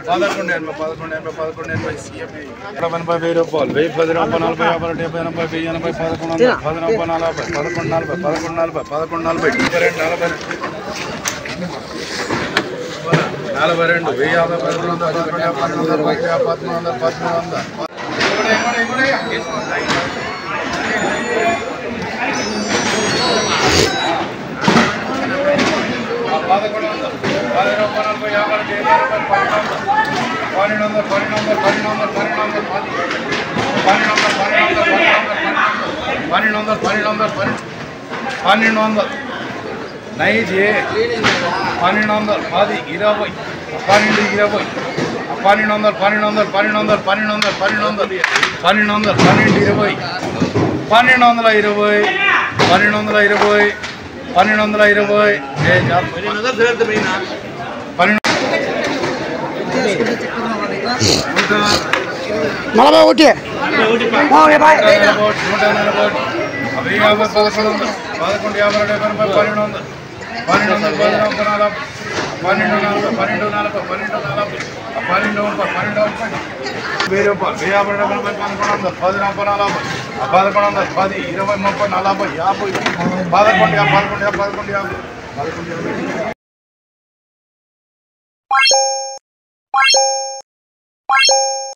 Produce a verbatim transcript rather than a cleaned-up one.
పదకొండు ఎనభై పదకొండు ఎనభై పదకొండు ఎనభై సిఎంఈ ఎనభై వెయ్యి రూపాయలు వెయ్యి పది రూపాయ నలభై యాభై డెబ్బై ఎనభై వెయ్యి ఎనభై పదకొండు వందల పది రూపాయ నలభై పదకొండు నలభై పదకొండు నలభై పదకొండు నలభై డెబ్బై రెండు నలభై నలభై రెండు వెయ్యి యాభై పదకొండు వందల పదకొండు యాభై పన్నెండు వందల పదమూడు వందల పదమూడు వందల పదకొండు వందలు పది రూపాయలు నలభై యాభై డెబ్బై పన్నెండు వందలు పన్నెండు వందలు పన్నెండు వందలు పన్నెండు వందలు పన్నెండు వందలు పన్నెండు వందలు పన్నెండు వందలు పన్నెండు వందలు నైజ్ పన్నెండు వందలు పది ఇరవై పన్నెండు ఇరవై పన్నెండు వందలు పన్నెండు వందలు పన్నెండు వందలు పన్నెండు వందలు పన్నెండు వందలు పన్నెండు వందలు పన్నెండు ఇరవై పన్నెండు వందల ఇరవై పన్నెండు వందల ఇరవై పన్నెండు వందల ఇరవై పన్నెండు నలభై ఒకటి నూట ఎనభై వెయ్యి యాభై పదకొండు వందలు పదకొండు యాభై డెబ్బై పన్నెండు వందలు పన్నెండు వందలు పది నలభై నలభై పన్నెండు నలభై పన్నెండు నలభై పన్నెండు నలభై పన్నెండు ముప్పై పన్నెండు ముప్పై వెయ్యి రూపాయలు వెయ్యి యాభై డెబ్బై పదకొండు వందలు పది నలభై నలభై పదకొండు వందలు పది ఇరవై ముప్పై నలభై యాభై పదకొండు యాభై పదకొండు యాభై పదకొండు యాభై పదకొండు యాభై